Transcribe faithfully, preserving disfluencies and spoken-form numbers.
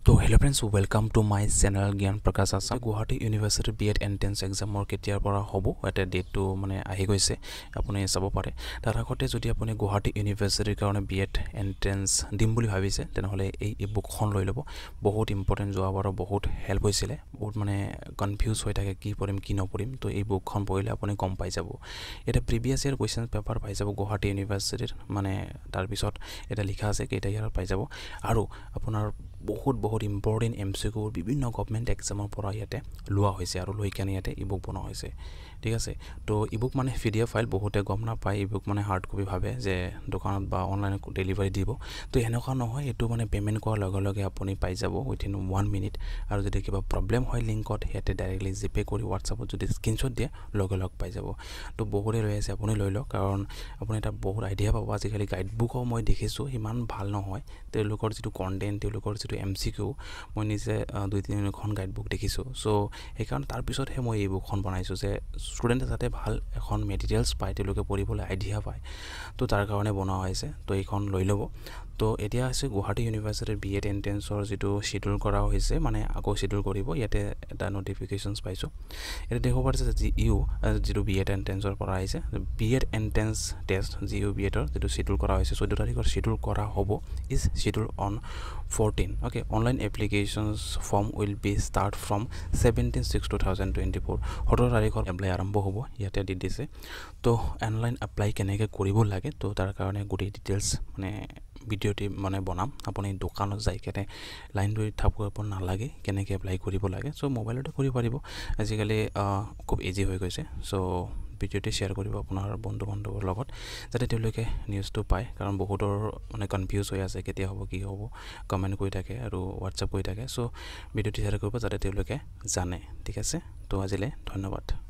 So hello friends, welcome to my channel Gyan Prakash Assam. Guwahati University B.ed entrance exam or কেতিয়াৰ পৰা হ'ব এটা date two মানে আহি গৈছে আপুনি চাব পাৰে তাৰ আগতে যদি আপুনি গুৱাহাটী ইউনিভাৰ্সিটিৰ কাৰণে B.ed এন্ট্ৰেন্স দিম বুলি ভাবিছে তেনেহলে এই বুকখন লৈ লব বহুত ইম্পৰ্টেন্ট জবাবৰ বহুত হেল্প হৈছিলে বহুত মানে কনফিউজ হৈ থাকে কি পঢ়িম কি নপঢ়িম তো এই বুকখন পঢ়িলে আপুনি গম পাই যাব এটা প্ৰিভিয়াস ইয়াৰ কোৱেশ্চন পেপাৰ পাই যাব গুৱাহাটী ইউনিভাৰ্সিটিৰ মানে তাৰ পিছত এটা লিখা আছে কেইটা ইয়াৰ পাই যাব আৰু আপোনাৰ বহুত বহুত ইম্পৰ্টেন্ট এমসিকিউ বিভিন্ন গভৰ্নমেন্ট এক্সামৰ পৰা ইয়াতে লোৱা হৈছে আৰু লৈ কেনে ইয়াতে ইবুক বনোৱা হৈছে ঠিক আছে তো ইবুক মানে পিডিএফ ফাইল বহুতে গম না পায় ইবুক মানে হাৰ্ড কপি ভাবে যে দোকানত বা অনলাইন ডেলিভাৰি দিব তো এনেকুৱা নহয় এটো মানে পেমেন্ট কৰাৰ লগে লগে আপুনি পাই যাব উইথিন one মিনিট আৰু যদি কিবা প্ৰবলেম হয় লিংকত ইয়াতে ডাইৰেক্টলি জিপে কৰি WhatsAppত যদি স্ক্ৰিনশ্বট দিয়ে লগে লগে পাই যাব তো বহুতে লৈ আছে আপুনি লৈ লওক কাৰণ আপুনি এটা বহুত আইডিয়া পাব আজিকালি গাইড বুকও মই দেখিছো ইমান ভাল নহয় তেওঁলোকৰ যেটো কন্টেন্ট তেওঁলোকৰ যেটো এমসিকিউ মই নিজে দুই তিনিখন গাইড বুক দেখিছো সো এই কাৰণ তাৰ পিছত হে মই এই বুকখন বনাইছো যে স্টুডেন্ট যাতে ভাল এখন মেটেৰিয়েলছ পায় তেওঁলোকে পঢ়িবলৈ আইডিয়া পায় তো তাৰ কাৰণে বনোৱা হৈছে তো এইখন লৈ ল'ব তো এতিয়া আছে গুৱাহাটী ইউনিভাৰ্সিটিৰ B.ed এন্ট্ৰেন্সৰ যেটো শিডিউল কৰা হৈছে মানে আকৌ শিডিউল কৰিব ইয়াতে এটা নোটিফিকেশনস পাইছো এটা দেখো পাৰিছে যে ইউ যেটো B.ed এন্ট্ৰেন্সৰ পৰা আহিছে B.ed entrance test Jio B.ed ৰ যেটো শিডিউল কৰা হৈছে চৈধ্য তাৰিখৰ শিডিউল কৰা হ'ব is schedule on fourteen okay online applications form will be start from seventeen six two thousand twenty-four সোতৰ তাৰিখৰ এপ্লাই আৰম্ভ হ'ব ইয়াতে দি দিছে তো অনলাইন এপ্লাই কেনেকৈ কৰিব লাগে তো তাৰ কাৰণে গুটি ডিটেইলছ মানে ভিডিওটি মানে বনাম আপুনি দোকানত যাই কেনে লাইন ধৰি থাকব নালাগে কেনেকৈ এপ্লাই কৰিব লাগে সো মোবাইলতে কৰিব পাৰিব আজিকালি খুব ইজি হৈ গৈছে সো ভিডিওটি শেয়াৰ কৰিব আপোনাৰ বন্ধু বান্ধৱৰ লগত যাতে তেওঁলোকে নিউজটো পায় কাৰণ বহুতৰ মানে কনফিউজ হৈ আছে কেতিয়া হ'ব কি হ'ব কমেন্ট কৰি থাকে আৰু WhatsApp কৰি থাকে সো ভিডিওটি শেয়াৰ কৰিব যাতে তেওঁলোকে জানে ঠিক আছে তো আজিলে ধন্যবাদ